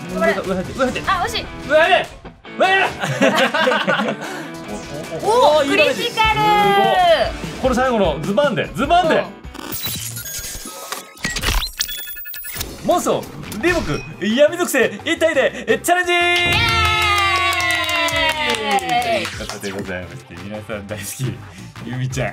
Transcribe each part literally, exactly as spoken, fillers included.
上入って上入ってあ、惜しい。 上入れ上入れおお、クリティカル。 これ最後のズバンでズバンでモンストリボク闇属性一体でチャレンジということでございまして、皆さん大好きゆみちゃん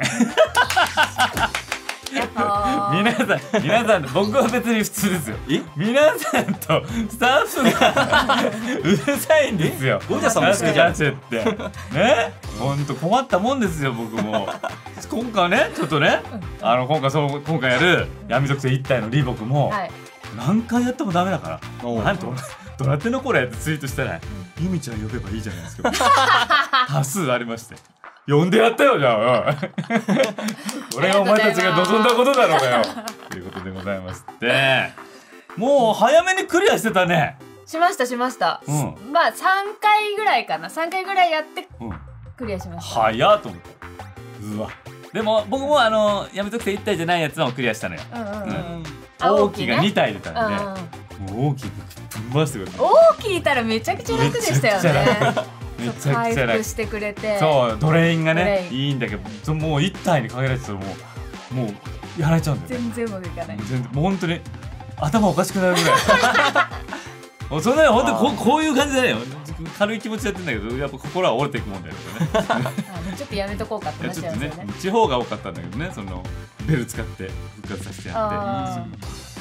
皆さん皆さん僕は別に普通ですよ。皆さんとスタッフがうるさいんですよ。 ゴリラさんも好きじゃんってね、本当困ったもんですよ。僕も今回ねちょっとねあの今回そう今回やる闇属性一体のリボクも、はい、何回やってもダメだからなんとどうなってんのこれってツイートしたら、ゆみちゃん呼べばいいじゃないですか多数ありまして、呼んでやったよじゃあ俺がお前たちが望んだことだろうがよということでございまして、もう早めにクリアしてたね。 しましたしました、うん、まあさんかいぐらいかな、さんかいぐらいやってクリアしました。 早っと思った。うわ、でも僕もあの闇属性いち体じゃないやつもクリアしたのよ。大きがに体出たんで、もう大きくぶん回してくれた。 大きいたらめちゃくちゃ楽でしたよね。 めちゃくちゃ回復してくれて、 そうドレインがねいいんだけど、もう一体に限られてたらもうもうやられちゃうんだよ。 全然うまくいかない。 全然もう本当に頭おかしくなるぐらいもうそんなに本当にこうこういう感じだよ。軽い気持ちでやってんだけど、やっぱ心は折れていくもんだよねちょっとやめとこうかってなっちゃうんですよね。 地方が多かったんだけどね、そのベル使って復活させてやって、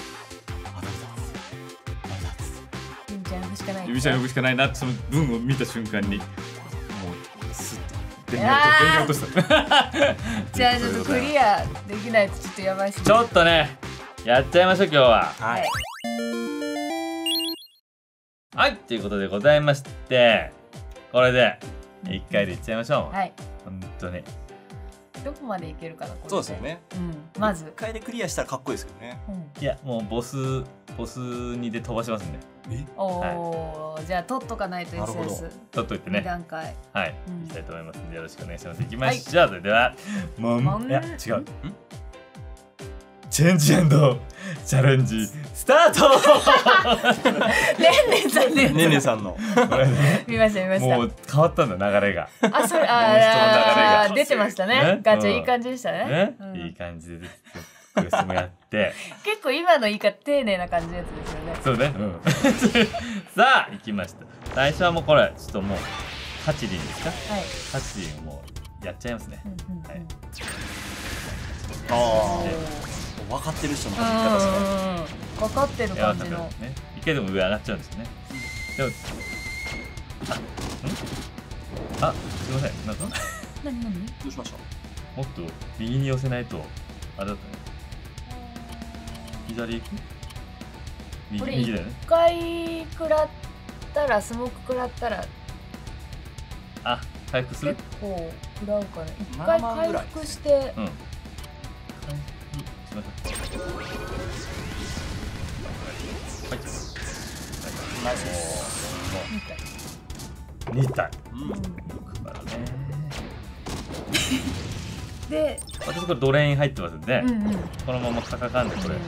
ゆみちゃん呼ぶしかない。 ゆみちゃん呼ぶしかないなってその文を見た瞬間にもうスッと電源落としたじゃあちょっとクリアできないとちょっとやばいし、 ちょっとねやっちゃいましょう今日は。 はい、 はい、ということでございまして、これでいっかいでいっちゃいましょう。はい、本当にどこまでいけるかな。これそうですよね、 うん、まずいっかいでクリアしたらかっこいいですけどね、 うん、いやもうボスボスにで飛ばしますんで。 えおお、はい、じゃあ取っとかないと エスエス取っといてね、 に段階はい、うん、いきたいと思いますのでよろしくお願いします。いきましょう、はい、それではもんいや違うチェンジ&チャレンジスタートねんねんさんねんねんさんの見ました見ました。 もう変わったんだ流れが。 あ、それあ出てましたね。ガチャいい感じでしたね。 いい感じで出てクエストもやって結構今の言い方丁寧な感じのやつですよね。 そうね、うん、さあ行きました。最初はもうこれちょっともうハチリンですか。はい、ハチリンをもうやっちゃいますね。 ああ分かってる人の言い方ですね。 分かってる感じの一回でも上上がっちゃうんですよね。でもあ、んあ、すいません、なんか何何どうしました。 もっと右に寄せないとあれだったね。左行く？ これ一回食らったらスモーク食らったらあ、回復する？ 結構食らうかな。一回回復して、うん、 はい。 ナイス。 に体。 うん。 で、 私これドレーン入ってますんで、うんうん、このままカカカンでこれ。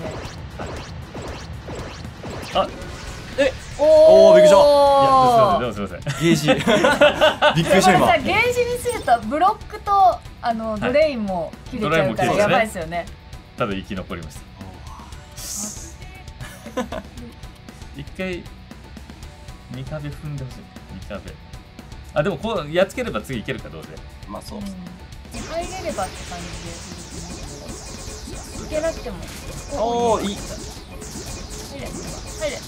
あ、え、 おお、びっくりした。いや、すみません、すみません。 ゲージ。びっくりした今。 ゲージにするとブロックとあのドレインも切れちゃうからやばいですよね。 ただ生き残りました。一回二壁踏んでほしい。二壁。あ、でもこうやっつければ次いけるかどうで。 まあそうですね。 入れればって感じで。いけなくても。 おお、いい。 入れ。入れ。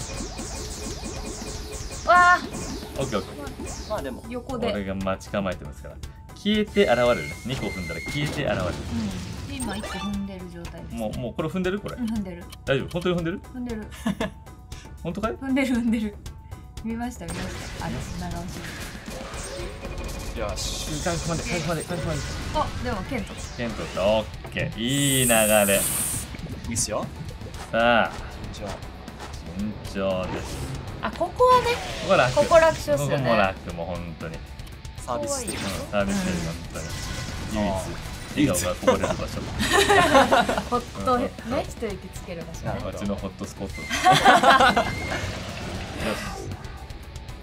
わあ。 オッケーオッケー。まあでも横で。 俺が待ち構えてますから。消えて現れるね。二個踏んだら消えて現れる。 うん。今一個踏んでる状態です。 もうもうこれ踏んでるこれ。 踏んでる。 大丈夫？本当に踏んでる？ 踏んでる。 本当かい？ 踏んでる踏んでる。見ました見ました。あれ長押し。 よし。 回復まで回復まで回復まで。 あ、でもケント。 ケントとオッケー。いい流れ。 いいっすよ。 さあ。 順調。 順調です。 あ、ここはね。 ここ楽。 ここ楽勝っすよね。 ここも楽もう本当に。 サービス。 サービスで本当に。唯一。笑顔がこぼれる場所。 ホッとね、一息つける場所。 うちのホットスポット。よし。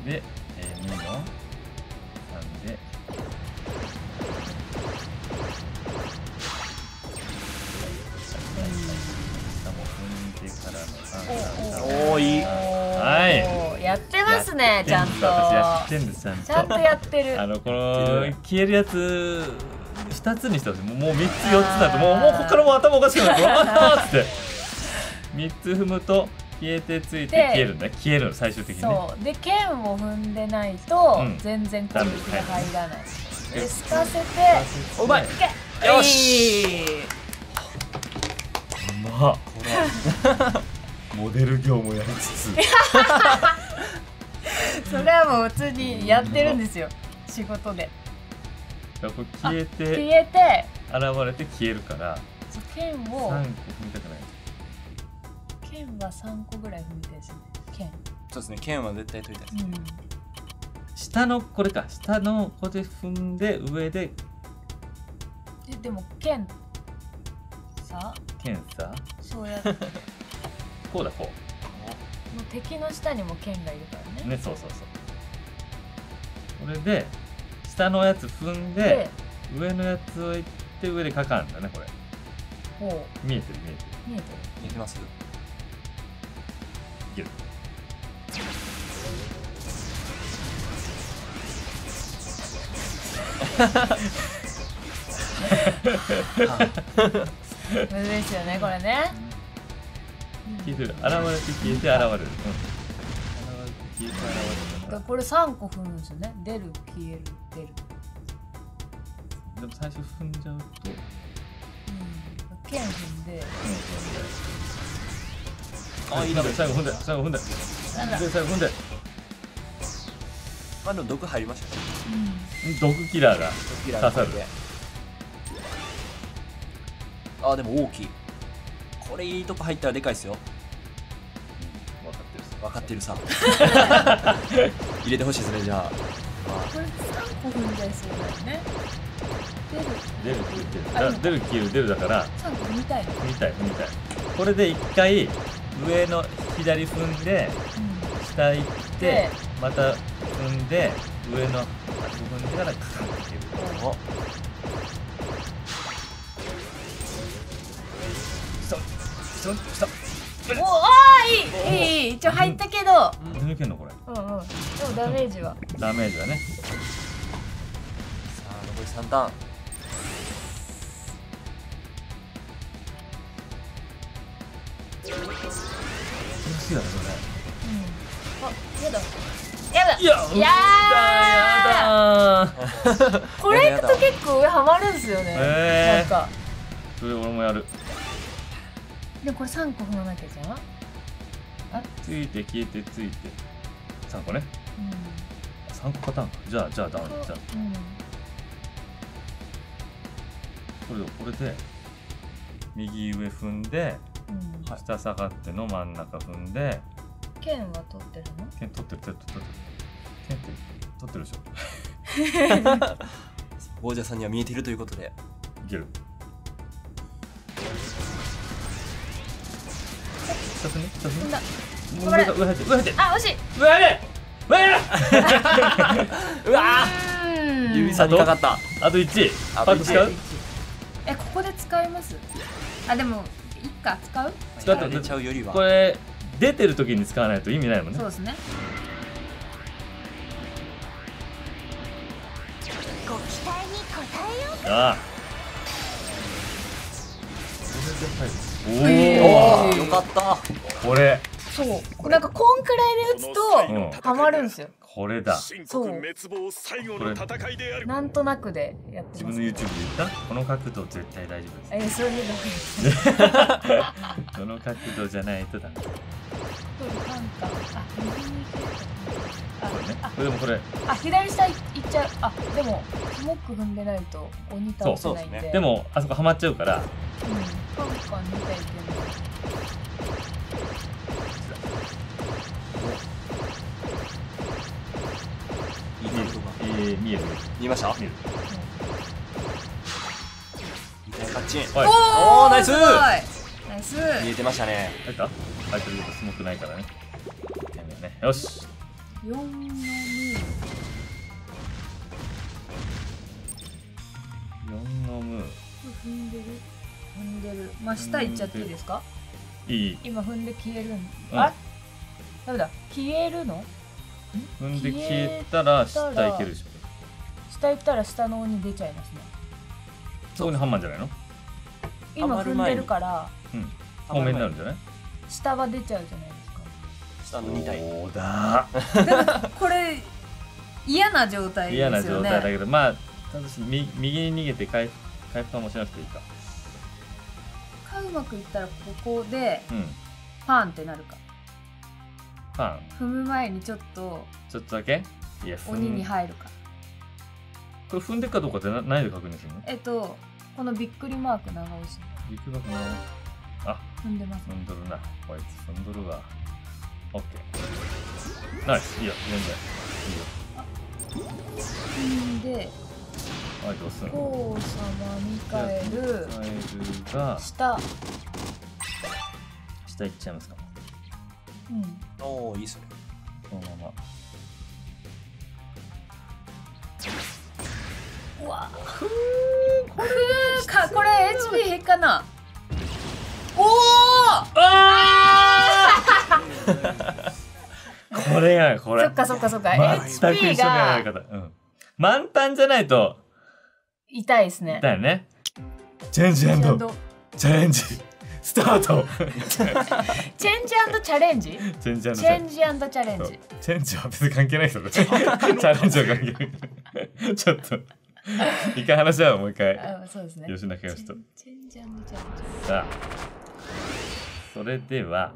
で、えー、にのさんで下も踏んでからのさんさんさん。 おおいい。 はい。 やってますね、ちゃんと。 私やってんですちゃんと。 ちゃんとやってる。 あのこの消えるやつふたつにしてほしい。もうみっつよっつだともうもうここからもう頭おかしくなる。わーっつってみっつ踏むと消えてついて消えるんだ。消えるの最終的にね。 そうで剣を踏んでないとうん全然攻撃が入らない。で透かせてうまい。 いけ。 よし。 うまっ。モデル業もやりつつ。 それはもう普通にやってるんですよ、仕事で。 これ消えて消えて現れて消えるから剣をさんこ踏みたくない。 剣はさんこぐらい踏みたいですね。剣。 そうですね。剣は絶対取りたいです。 うん。 下のこれか下のここで踏んで上でででも剣さ剣さそうやってもこうだこう敵の下にも剣がいるからね。 うね。そうそうそう。これで下のやつ踏んでで上のやつをいって上でかかるんだね。これこ見えてる見えてる。 う見えてる。 見えてます？ いける。 むずいですよねこれね。 消えてる。現れて消えて現れる。うん。現れて消えて現れるかこれさんこ踏むんですよね。出る消える出る。 ら。でも最初踏んじゃうと。 剣踏んで。 あ、いいな。最後踏んで最後踏んで。 なんだ。 で最後踏んで。 まあでも毒入りましたね。 毒キラーが毒キラーが刺さる。 あーでも大きい。これいいとこ入ったらでかいですよ。 分かってる。 分かってるさ。入れてほしいですねじゃあ。 これさんこ踏んじゃいそうだよね。出る。 出る出る出る。出る消える出るだからさんこ踏みたいの。 踏みたい踏みたい。これで一回上の左踏んで下行ってまた踏んで上の踏んでからかかってる。 おストンストンストン。 おおいいいいいい一応入ったけど。 抜けんのこれ。 うんうん。でもダメージは。 ダメージだね。 さあ残りさんターン。 楽しいだねこあ、やだ。やだ。 れ。いやいやーやだー。 これいくと結構上ハマるんですよね。 へーなんか。 それ俺もやる。 でもこれさんこ踏まなきゃじゃん。あ、 ついて消えてついてさんこね。 うさんこパターンか。じゃあじゃあダメじゃあん。うん。 これでこれで右上踏んでうん。 下下がっての真ん中踏んで剣は取ってるの？ 剣取ってる取ってる取ってる剣って取ってるでしょ。 ゴージャさんには見えているということで。 いける。下踏んで下踏んで踏んだ。 もう上が上入って上入ってあ、惜しい。 上入れ上入れ。 うわうーん。 指さんにかかった。 あといち。 あといちパッと使う。 え、ここで使います？あ、でもいっか使う？ 使ってやられちゃうよりは。 これ出てる時に使わないと意味ないもんね。 そうですね。 ご期待に応えよう。 ああ。 えおーおおよかった。 お。これそう。なんかこんくらいで打つとハマるんですよ。 これだ。 そう。 滅亡最後の戦いである。 なんとなくでやってます。 自分の YouTube で言った？この角度絶対大丈夫です。 え、それでダメです。 この角度じゃないとダメ。こなんか、あ、右に行けるあれね。これでもこれ。 あ、左下行っちゃう。あ、でもスモック踏んでないと鬼倒せないんで。 そうそうですねでもあそこはまっちゃうから。 うん。カンカン見たいけど。 いい角度が。 えー、見える見えました？ 見える。 いいねカッチン。 はい。 おーナイスすごいナイス。 見えてましたね。 入った？入ってるけどスモークないからね。やめようね。よし。 よんのムーよんのムー踏んでる踏んでる。まあ下行っちゃっていいですか？ いい。 今踏んで消えるん、うん、あダメだ、消えるの？ 踏んで消えたら下行けるでしょ。 下行ったら下の鬼出ちゃいますね。 そこにハンマーじゃないの？ 今踏んでるからうん透明になるんじゃない？ 下は出ちゃうじゃないですか。 下のに体。 そうだ。 これ嫌な状態ですよね。 嫌な状態だけど、まあただし右右に逃げて回回復もしなくていいか。 かうまくいったらここでうん。 パンってなるか。 パン。 踏む前にちょっとちょっとだけ？いや、 鬼に入るか。 これ踏んでるかどうかってな何で確認するの？ えっとこのびっくりマーク長押し。 びっくりマーク長押し。あ、 踏んでます。 踏んどるな。こいつ踏んどるわ。オッケー。ナイス。いいよ、全然。いいよ。 踏んで。 はい、どうすんの？ 王様ミカエル。 ミカエルが下。 下行っちゃいますか。 うん。 おお、いいっすね。 このまま。 うわふーふーか、これ エイチピー 減っかな。おおあーこれやこれ。 そっかそっかそっか。 全くエイチピー一緒のやりが方。うん。満タンじゃないと痛いですね。 だよね。チェンジ&チャレンジスタート。 チェンジ&チャレンジ？ チェンジ& チェンジ&チャレンジ。 チェンジは別に関係ないけど、チャレンジは関係ない。ちょっと一回話し合う。もう一回。 あ、そうですね。 吉中よしと。 チェンジ&チャレンジ。 さあ、それでは。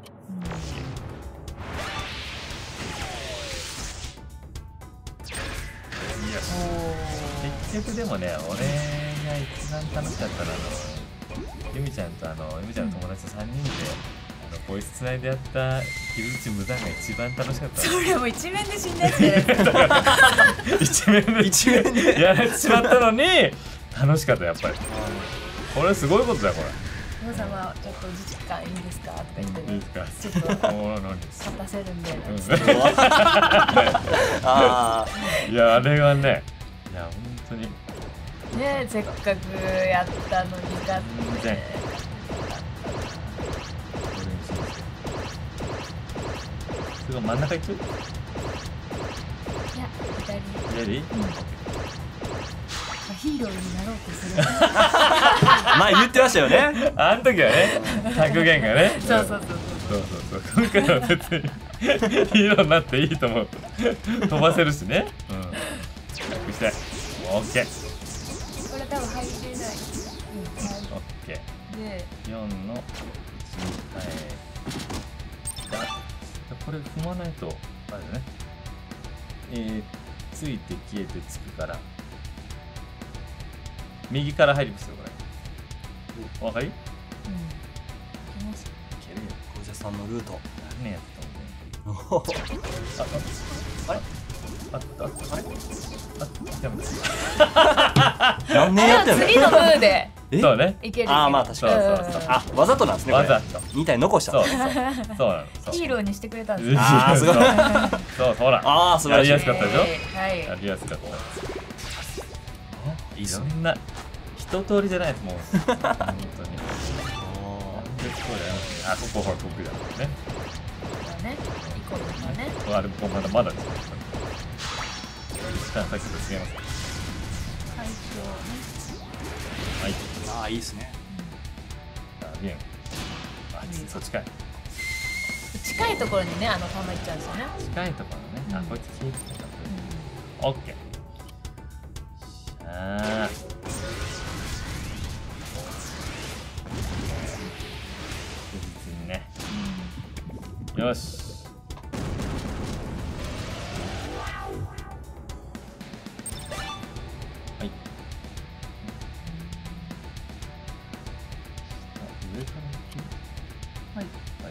結局でもね、俺が一番楽しかったのはあのゆみちゃんとあのゆみちゃんの友達とさんにんで、あのボイスつないでやったヒルズチ無残が一番楽しかった。 それも一面で死んだやつじゃないですか。 一面で一面でやられてしまったのに楽しかったやっぱり。これすごいことだよこれ。 皆様ちょっと時間いいですかとか言ってね。 いいですか。 ちょっとおー何勝たせるんで。 ああ。 いやあれはね、いや本当に。 ねえ、せっかくやったのに勝って。 それ真ん中行く？いや、左。 左？うん。 ヒーローになろうとする。 前言ってましたよね。 あの時はね、格言がね。 そうそうそうそうそうそう。今回は別にヒーローになっていいと思う。飛ばせるしね。うん。楽して。オッケー。 これ多分入れない。うん、 オッケー。で、よんのいちに変えた。これ踏まないとあれだね。えー、ついて消えてつくから。右から入りますよこれ。わかり？うん。いけます。 いけるよ。ゴージャスさんのルート。 何やったんだよ。あ、あ、あれ？あった？あれ？あ、やめた。 何年やってんの？ 次のムーで。 そうね。 いける。 ああまあ確かに。 そうそうそう。 あ、わざとなんですね。 わざと。 に体残した。 そうそう。そうなの。 ヒーローにしてくれたんです。 ああすごい。 そうほら。 ああ素晴らしい。 やりやすかったでしょ？ はい。 やりやすかった。いろんな一通りじゃないですもう本当に。あ、ここほら僕だね。 ね。イコールだね。 あれもまだまだです。さっきと違います。 会長ね。 はい。 ああいいですね。 あ、ビン。あ、そっちかい。 近いところにね、あの玉いっちゃうんですよね。 近いところね。あ、こいつ消えてた。オッケー。ああ。確実にね。よし。はい。上から行く？ はい。 はい。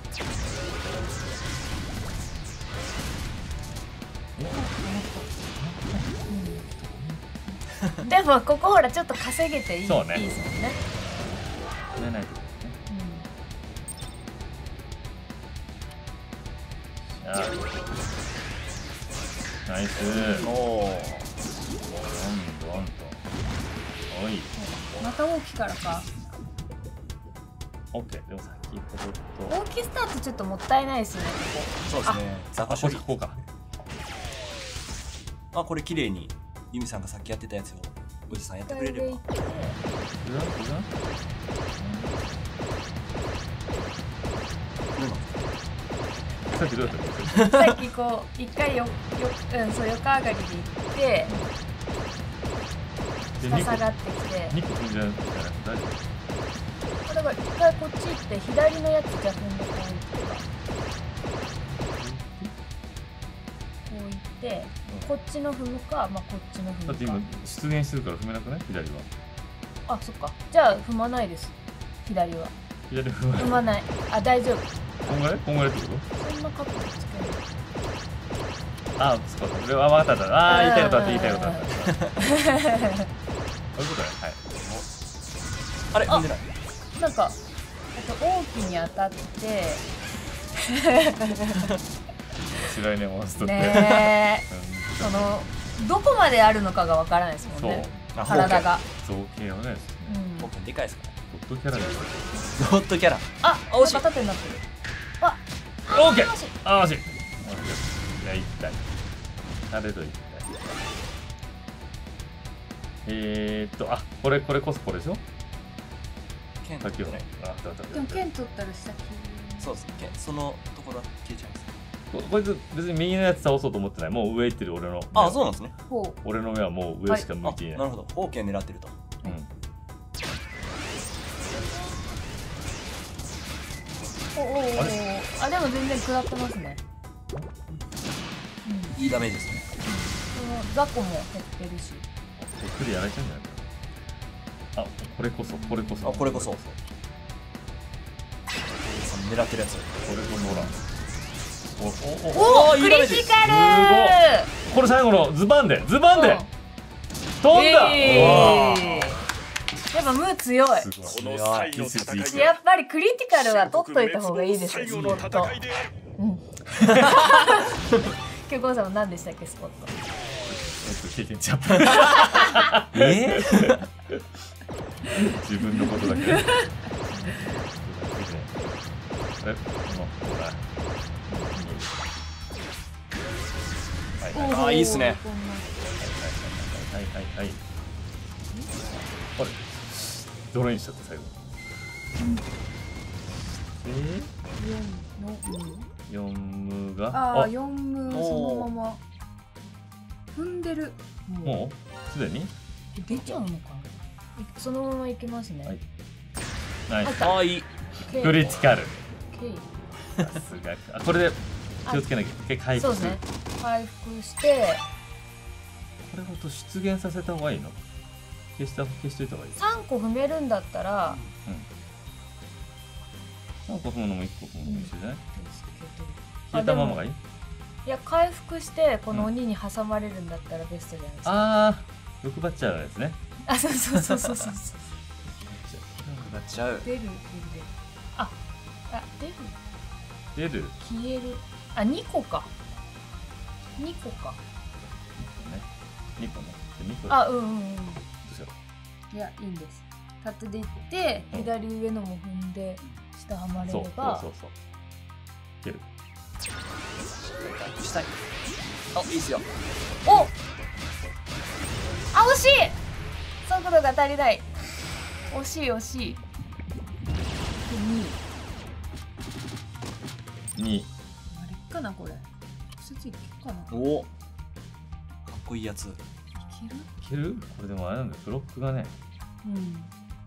でもここほらちょっと稼げていい、 そうね、 いいですもんね。 止めないとね。うん。 ナイス。 おお。 どんどんと。おい。 また大きからか。 オッケー。でもさっきことと。 大きスタートちょっともったいないですね。 そうですね。ザコショリ。 ここか。 あ、これ綺麗にユミさんがさっきやってたやつをおじさんやってくれれば。 さっきどうやったさっきこう一回よようんそう横上がりで行って下下がってきて。 にこ踏んじゃうじゃない大丈夫。 だから一回こっち行って左のやつじゃ踏んでこう行ってこう行ってこっちの踏むかまあこっちの踏むか。 だって今出現してるから踏めなくない左は。 あそっかじゃあ踏まないです。左は左踏まない。 踏まない。あ大丈夫。 こんぐらいこんぐらいってこそんな角度つけない。 と。あそっかそれは分かった。ああ言いたいことあって言いたいことあった。そういうことね。はい。 あれ踏んでない。 なんかあと大きに当たって白いねモンストって。 ねえそのどこまであるのかがわからないですもんね。体が造形をね。 オーケーでかいですかね。 ドットキャラです。 ドットキャラ。 あ惜しい。縦になってる。あオーケー。あ惜しい。いや一体。あれと一体。えーっとあこれこれこそこれでしょ。 剣さっきのね。 ああったあった。 でも剣取ったら下切そうですね。剣そのところ消えちゃいます。 ここいつ別に右のやつ倒そうと思ってない。もう上行ってる俺の。 あ、そうなんですね。 ほう。 俺の目はもう上しか向いていない。 なるほど。オーケー狙ってると。 うん。 おおおあでも全然食らってますね。 いいダメージですね。 その雑魚も減ってるし。 ゆっくりやられちゃうんじゃないかな。あこれこそこれこそ。 あこれこそ。狙ってるやつ。 これこそほら。 おおクリティカルー。これ最後のズバンでズバンで飛んだ。 やっぱムー強い。やっぱりクリティカルは取っといた方がいいですよ。スポット。うん今日ゴーさんも何でしたっけスポット。 経験チャップ。 え自分のことだけ。えこのほら。 ああいいっすね。 はいはいはい。あれドローンしちゃった最後。えー、よんムがああよんムそのまま踏んでる。 もうすでに出ちゃうのかな。そのままいけますね。 はいナイス。 ああいいクリティカル。さすが。あこれで気をつけなきゃ。一回回復。 そうですね。回復してこれほんと出現させた方がいいの。消した消しといた方がいい。 さんこ踏めるんだったらさんこ踏むのもいっこ踏むのも一緒じゃない。消えたままがいい。 いや回復してこの鬼に挟まれるんだったらベストじゃないですか。 ああ欲張っちゃうやつね。 あそうそうそうそうそう。 なっちゃう。 出る出る出る。ああ出る出る消える。あにこかにこかにこね。にこあうんうんうん。 どうしよいやいいんです。縦でいって左上のも踏んで下はまれれば。 そうそうそういける。 したい。あいいっすよ。 おあ惜しい。速度が足りない。惜しい惜しい。 ににあれかなこれ。直接いけるかな。 おおかっこいいやつ。いけるいける。これでもあれなんだよブロックがね。 うん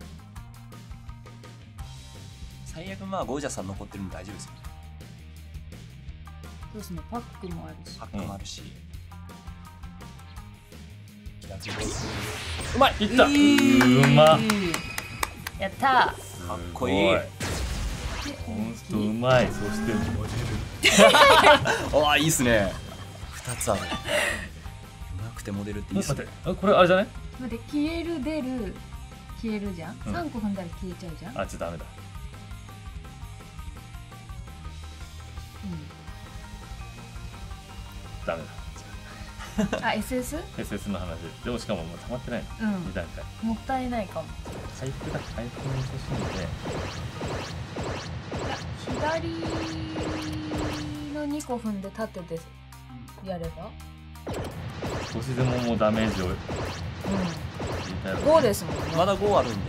最悪まあゴージャスさん残ってるんで大丈夫ですよ。 そうですね。パックもあるしパックもあるし、 うまいいった、えー、うまやったーかっこいい。 モンストうまい。そしてモデルああいいっすね。ふたつある。うまくてモデルっていいっすね。 あこれあれじゃない。 待って消える出る消えるじゃん、 うん、 さんこ踏んだら消えちゃうじゃん。 あちょっとダメだ。 うんダメだ。 あ エスエス？ エスエス の話でもしかももう溜まってない、 うん、 に段階もったいないかも。 回復だ回復にしてしんで、 いや左のにこ踏んで縦でやれば少しでももうダメージを、うん、 ごですもんね。 まだごあるんで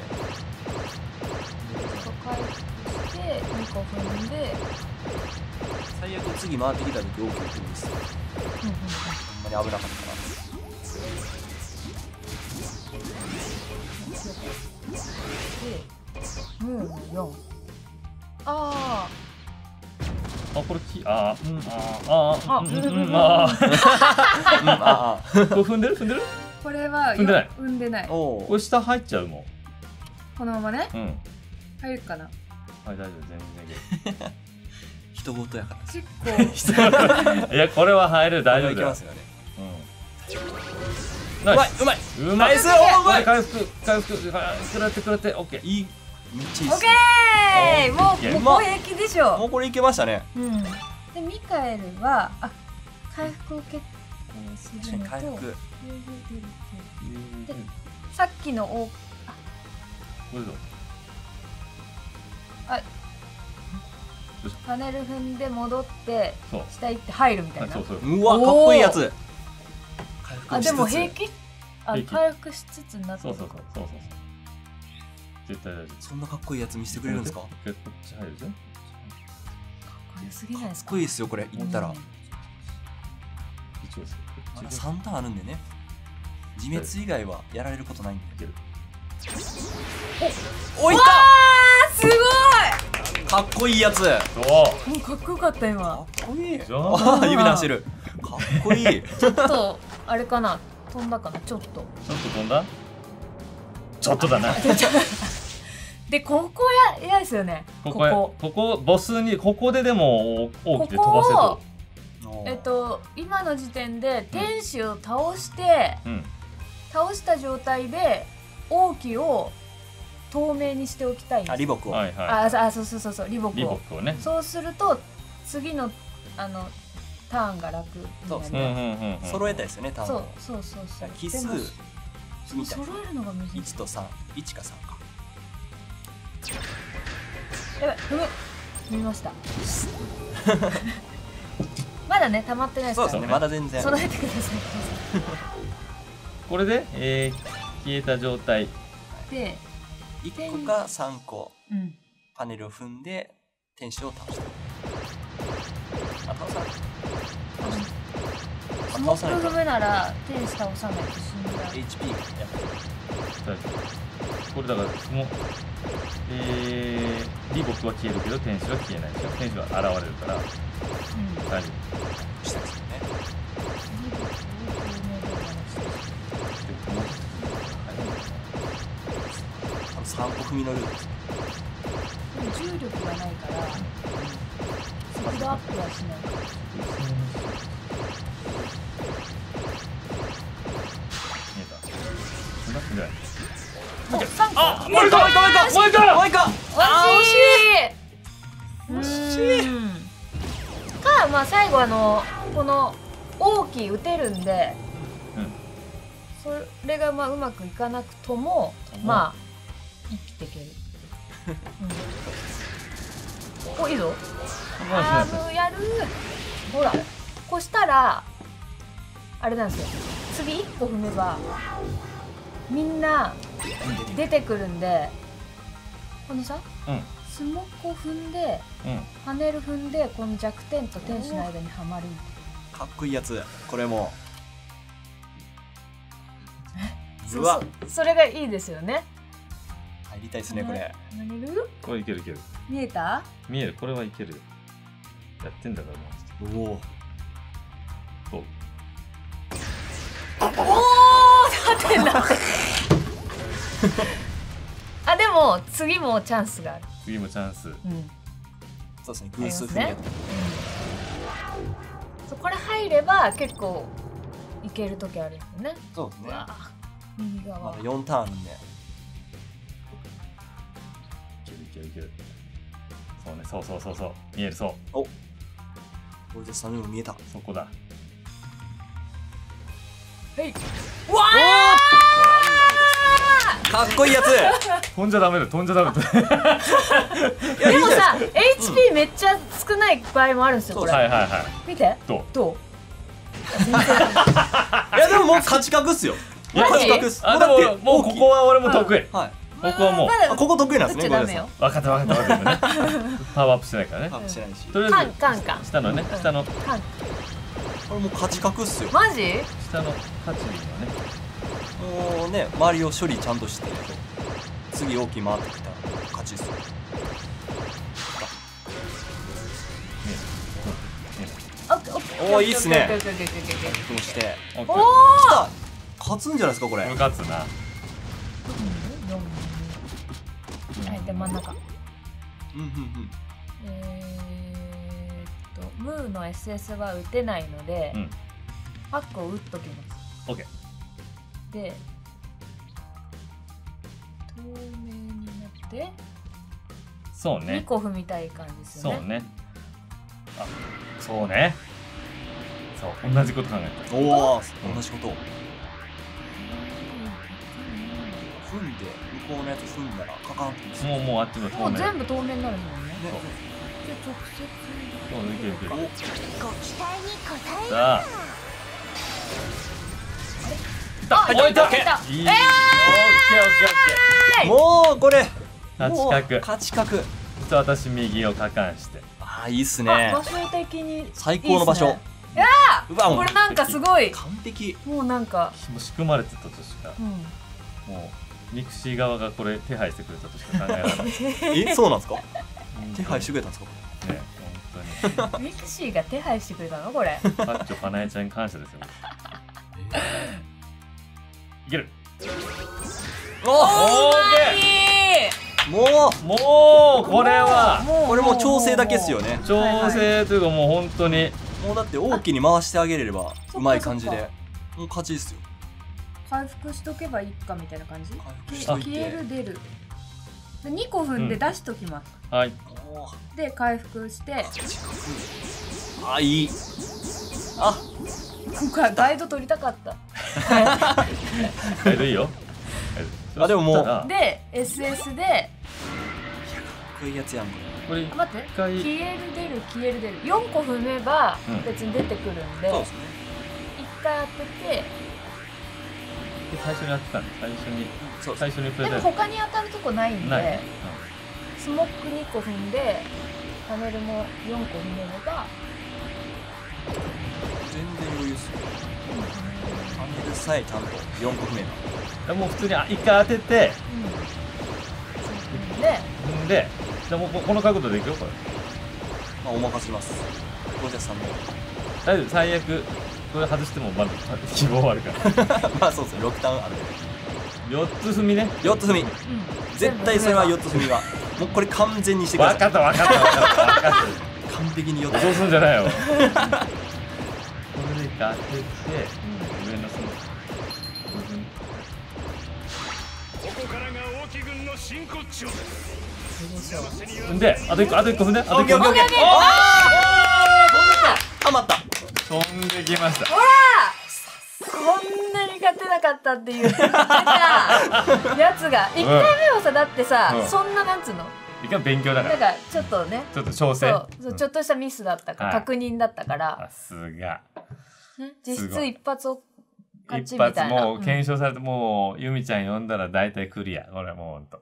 回復してにこ踏んで最悪次回ってきた時 OK って言うんです。ほんまに危なかったな。 で、ムーンよん。ああ、これき、あー、うん、あー、あー、うん、うん、あー。これ踏んでる踏んでる？ これは踏んでない。 踏んでない。 これ下入っちゃうもん。 このままね。 うん。 入るかな。 はい、大丈夫、全然いける。 人事やから。 結構。 いや、これは入る、大丈夫だよ。うん。うまい、うまい、うまい。 ナイス、おうまい。 回復、回復、くらってくらって、オッケー、いい。 めっちゃいい。 オッケー。もう、もう平気でしょ。 もうこれいけましたね。 うん。で、ミカエルは、あ、回復を結構するのと。回復。で、さっきのお、あ。 これだ。 あ、パネル踏んで戻って下行って入るみたいな。 そうそう。 うわ、かっこいいやつ。 あ、でも平気？あ、回復しつつになってる。 そうそうそうそうそう。絶対大丈夫。 そんなかっこいいやつ見せてくれるんですか？こっち入るじゃん。 かっこよすぎないですか？ かっこいいですよこれ言ったら。 一応さんターンあるんでね。自滅以外はやられることないんで。お、おいた。 すごい。 かっこいいやつ。そう。 かっこよかった今。 かっこいい。あ、指出してる。かっこいい。 ちょっとあれかな。飛んだかな。ちょっと。ちょっと飛んだ。ちょっとだな。 でここや嫌ですよね。 ここここボスにここででも大きく飛ばせと。 えっと今の時点で天使を倒して倒した状態で王騎を透明にしておきたいんです。 あ、リボクを。 ああ、そうそうそうそう、リボクを。 リボクをね。 そうすると次のあのターンが楽になる。揃えたいですよね、ターン。 そうそうそうそう。 奇数。 揃えるのが難しい。 一と三、一か三か。 やばい、踏む。踏みました。まだね、溜まってないですからね。 そうですね、まだ全然。 揃えてください。 これで、えー、消えた状態で。 いっこかさんこ、うん、パネルを踏んで天使を倒した。あ、倒さない。 スモック踏むなら天使倒さないと死んだ。 エイチピー がやっぱり。 これだからその、えー、リボクは消えるけど天使は消えないでしょ。天使は現れるから、うん、大丈夫。 したですよね。 リボクを透明で鳴らしてさんこ踏みのルートです。 重力がないからスピードアップはしないから。 見えた。うまくない。 あ、 もう一個もう一個もう一個もう一個もう一個。 惜しい。惜しい。か、まあ最後あのこの大きい打てるんで、それがまあうまくいかなくともまあ。生きていける。うん、お、いいぞ。あー、もうやる。ほら、こうしたらあれなんですよ。次一歩踏めばみんな出てくるんで、このさ、うん、スモコ踏んで、うん、パネル踏んでこの弱点と天使の間にはまる。 かっこいいやつ。これも。 うわ、そ, それがいいですよね。 入りたいですねこれ。 これいけるいける。 見えた？ 見える。これはいけるよ。やってんだからもう。おお。お。 おお、立ってんだ。あ、でも次もチャンスがある。 次もチャンス。うん。 そうですね。偶数踏みや。 そう、これ入れば結構いける時あるんですよね。 そうですね。 右側。 まだよんターンなんで。 いけるいける。そうね、そうそうそうそう、見える。そう。お、 これでさんにも見えた。 そこだ。 はい。わーかっこいいやつ。 飛んじゃダメだ飛んじゃダメだ。 でもさ エイチピー めっちゃ少ない場合もあるんですよこれ。 はいはいはい。 見て。 どうどう。 いやでももう勝ち確っすよ。 マジ。 あでももうここは俺も得意。 はい。 ここはもうここ得意なんですね。 ダメよ。 分かった分かった分かったね。パワーアップしてないからね。 パワーアップしてないし。 とりあえずカンカン下のね下の。 これもう勝ち確っすよ。 マジ？ 下の勝ちにはね。 もうね周りを処理ちゃんとして次大きい回ってきたら勝ちっすよ。おおいいっすね。そしておお勝つんじゃないですかこれ。 勝つな。 はいで真ん中。 うんうんうん。 えーっとムーの エスエス は打てないので、パックを打っときます。 オッケー。で透明になってそうねにこ踏みたい感じですよね。 そうねあそうねそう同じこと考えた。 おお同じこと。踏んで向こうのやつ踏んだらカカンってもうもうあっちの透明。 もう全部透明になるもんね。 そうで直接そういけるいける。 ご期待に応えさああ置いた。 置いた。 いい。オッケーオッケーオッケー。 もうこれ勝ち確。 勝ち確。 じゃあ私右をかかんして。 ああいいっすね。 場所的に最高の場所。 いやうわこれなんかすごい完璧。 もうなんかもう仕組まれてたとしか、もうミクシー側がこれ手配してくれたとしか考えられない。 えそうなんですか。手配してくれたんですか。 ね本当に。 ミクシーが手配してくれたのこれ。 パッチョかなえちゃんに感謝ですよ。いける。 おおーもうもうこれはうこれもう調整だけっすよね。 調整というかもう本当にもうだって大きに回してあげれればうまい感じでもう勝ちっすよ。 回復しとけばいいかみたいな感じ。 回復しといて消える出るでにこ踏んで出しときます。 はい。 で回復してあいい。あ今回ガイド取りたかった。 ガイドいいよ。 あでももうで エスエス でかっこいいやつやんここれあ待って消える出る消える出るよんこ踏めば別に出てくるんで、 れ。そうですね。 いっかい当てて最初にやってたんで最初にそう最初にプレでゼントも他に当たるとこないんでない。 スモックにこ踏んでパネルもよんこ踏めれば全然余裕っすよ。パネルさえちゃんとよんこ踏めば。 でもう普通にあ一回当ててうんでんででもこの角度でいくよこれ。 まあお任せします。ゴジャスさんも大丈夫最悪これ外してもまだ希望はあるからまあそうですね。ろくターンある。 よっつ踏みね。 よっつ踏み。絶対それはよっつ踏みはもうこれ完全にしてください。 分かった分かった分かった分かった完璧によっつ。 そうすんじゃないよ。これで一回当てて上のその部分ここからが王毅軍の真骨頂。 であと一個あと一個踏んであと一個踏んでオッケーオッケーオッケー。ああはまった。 飛んできました。 ほらこんなに勝てなかったっていうやつがいっかいめはさだってさ、 うんそんななんつうの一回勉強だかなんらかちょっとねちょっと調整。 そうそうちょっとしたミスだったから、 はい確認だったからさすが実質すごい一発を勝ち一みたいな発もう検証されてもうゆみちゃん呼んだら大体クリア。これもうほんと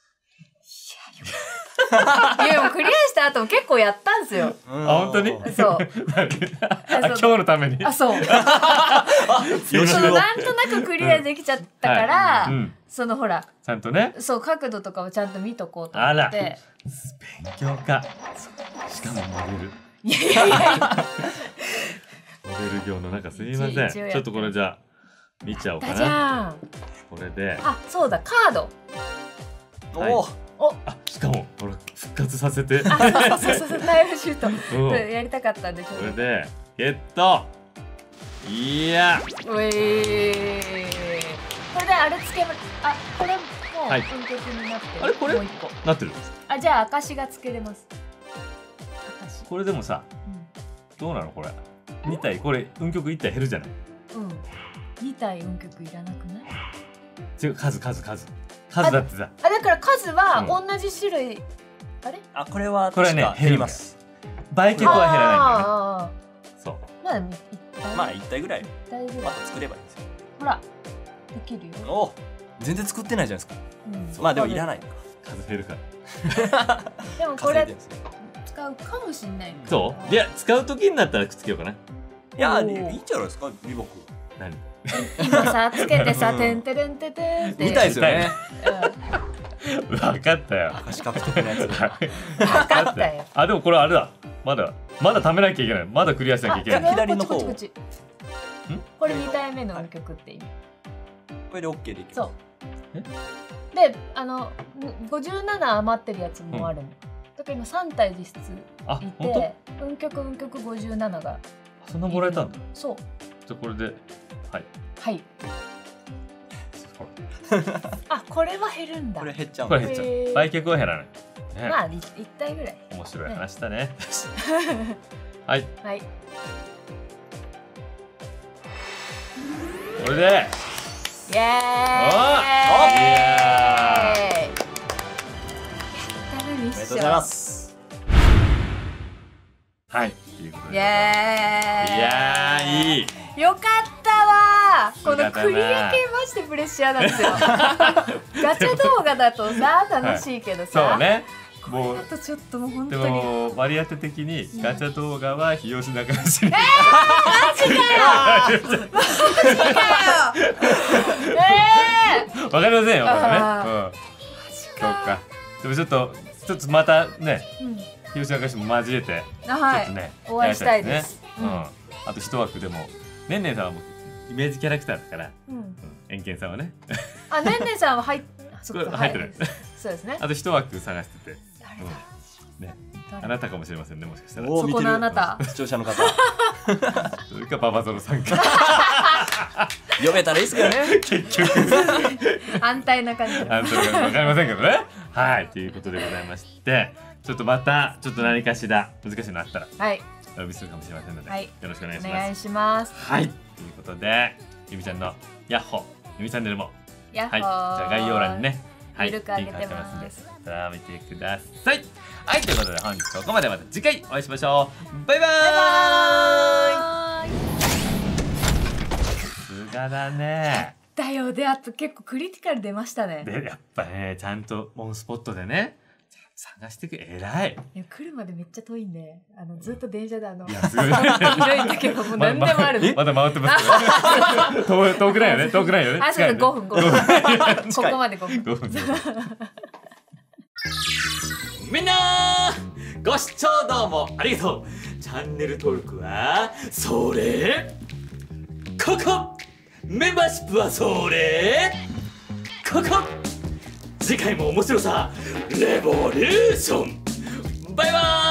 いやもうクリアした後も結構やったんすよ。 あ本当にそうあ今日のためにあそうよしそのなんとなくクリアできちゃったから、 はいうんそのほらちゃんとねそう角度とかをちゃんと見とこうと思あらって勉強家しかもモデルいやいやいやモデル業の中すいません一応やってるちょっとこれじゃあ見ちゃおうかダジャなーンこれであそうだカードおおおあしかもこれ復活させてあそうそうそうナイフシュートうんこれやりたかったんでちょっこれでゲットいやとうえーこれであれつけまあこれもうはい運曲になってるあれこれもう一個なってるあじゃあ証がつけれます証これでもさどうなのこれに体これ運極いち体減るじゃないうんうんにたい運曲いらなくない？ 違う、数数数数だってさ。 あ、だから数は同じ種類、あれ？ あ、これはこれはね確か減ります。 売却は減らないんだよね。そう。 まあまあ一体ぐらい。 一体ぐらい。 また作ればいいんですよ。 ほら、できるよ。 お、全然作ってないじゃないですか。まあでもいらないのか。 数減るから。 でもこれ使うかもしれない。 そう。いや、使う時になったらくっつけようかな。 いや、いいんじゃないですか、リボク。 何？ 今さ、つけてさ、てんてれんててんって。 見たいですよね。 分かったよ。 視覚的なやつ。 分かったよ。 あ、でもこれあれだ。まだまだ貯めなきゃいけない。まだクリアしなきゃいけない。 左の方。 これに体目の曲って意味。 これでオッケーでいけます。 そう。で、あのごじゅうなな余ってるやつもあるの。だから今さん体実質いて、運曲運曲ごじゅうななが。 そんなもらえたんだ。 そう。 じゃこれで、はい。 はい。あ、これは減るんだ。 これ減っちゃう。 これ減っちゃう。売却は減らない。 まあ一体ぐらい。 面白い話だね。はい。 はい。 これで。 イエーイ。 おおめでとうございます。 はい。 イエーイ。 いやーいい。 よかったわ。このクリア系マジでプレッシャーなんですよ。ガチャ動画だとさ楽しいけどさ。 そうね。 もうあとちょっともう本当に。 でも割り当て的にガチャ動画は日吉仲良しに。えマジかよ。マジかよ。ええ。 わかりませんよ。これね。 マジか。でもちょっとちょっとまたね、日吉仲良しも交えてちょっとねお会いしたいです。 うん。あと一枠でもねんねんさんはもうイメージキャラクターだから、エンケンさんはね。 あ、ねんねんさんは入っ入ってる。 そうですね。 あと一枠探してて。ね、あなたかもしれませんね、もしかしたら。 そこのあなた。 視聴者の方。 それかババゾロさんか。 読めたらいいですけどね。 結局。 安泰な感じ。 安泰かわかりませんけどね。はい、ということでございまして、ちょっとまたちょっと何かしら難しいのあったら、 はい、 お呼びするかもしれませんので、よろしくお願いします。 お願いします。 はい、ということで、ゆみちゃんのヤッホー、ゆみチャンネルも、 ヤッホー、 はい、じゃあ概要欄にね。はい、 リンク上げてます。 さあ見てください。はい、ということで本日ここまで。また次回お会いしましょう。バイバーイ。さすがだね。 だよ。で、あと結構クリティカル出ましたね。 で、やっぱね、ちゃんとモンスポットでね、探してくれ、偉い。 いや、来るまでめっちゃ遠いんで、あのずっと電車であの。 いや、すごい。 広いんだけど、もう何でもある。 まだ回ってます。遠遠くないよね。遠くないよね。 あ、そう、五分、五分。ここまで五分。 五分。みんなご視聴どうもありがとう。チャンネル登録はそれここ、メンバーシップはそれここ。次回も面白さレボリューション。バイバーイ。